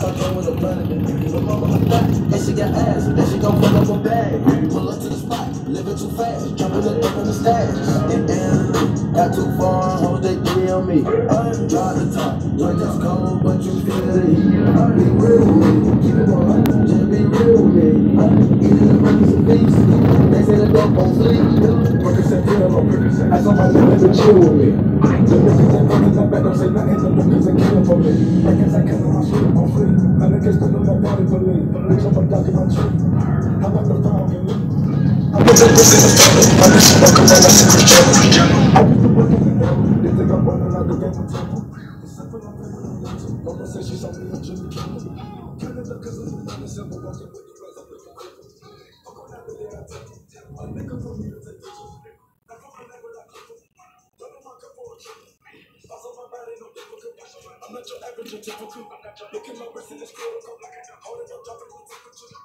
car came with a bunny. My mama a thot, and she got ass, and she gon' fuck up a bag. Pull up to the spot, living too fast, jumping up in the stash. And got too far, hoes they DM me. Drive the top, when it's cold, but you feel the heat. Be real with me, keep it 100, just be real with me. Eating the money's a beast, they say the dope on fleek. I saw my niggas and chill with me. The niggas and niggas I bet don't say nothing, the niggas are killing for me. Niggas I kill them, I shoot them on free. My niggas still on that body for me. Bitch, I'm a documentary. How about the pound in me? I'm a big pussy in the family. My bitch is welcome when I see Chris Jenner. I used to work in the devil. They think I'm running out the game of temple. It's simple, I'm living on nature. No one says she's on me and Jimmy Kimmel. Canada, cause I'm not a simple walking with you guys up in your crib. I'm going out there, I take it. A nigga for me to take pictures. I'm not your average or typical. Look at my wrist in this critical. Hold it up, dropping the temperature.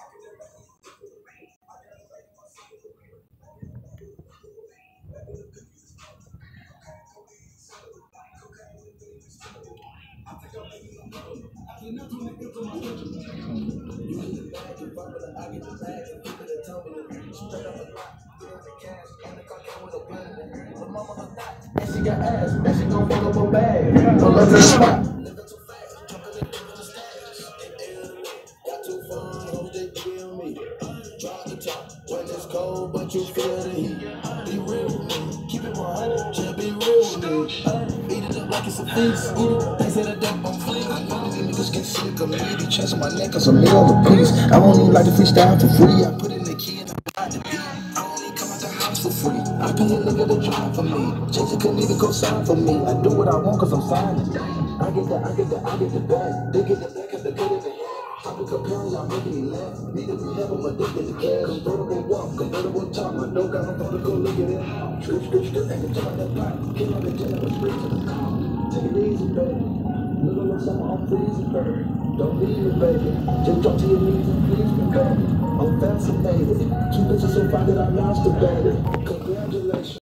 You in the bag, you bubble, I get the bag, and keep it a tumbler. Straight up a lot, get in the cash, and the car came with a bunny. My mama a thot, and she got ass, and she gon' fuck up a bag. Pull up to the spot, living too fast, jumping in the stash. And got too far, hoes they kill me. Drive the top, when it's cold, but you feel the heat. Be real with me, keep it 100, just be real with me. Eat it up like it's a feast, they say the dope on fleek. I know these niggas get sick of me, they chasing my neck cause I'm meal a piece. I won't even like to freestyle for free, I put in the key and I ride the beat. I don't even come out the house for free, I pay a nigga to drive for me. Jason couldn't even go sign for me, I do what I want cause I'm signing. I get the bag, they get the back of the good in the head. I be comparing, y'all making me laugh. Need to be heaven, but they get the cash. Convertible walk, convertible top. My dog got no phone to go look at it. Strip, and the top that pot. Kill on the jet, but straight to the top. Take it easy, baby. Little on summer, I'm freezing, baby. Don't leave me, baby. Just drop to your knees and please me, baby. I'm fascinated. Two bitches so fine that I lost the baby. Congratulations.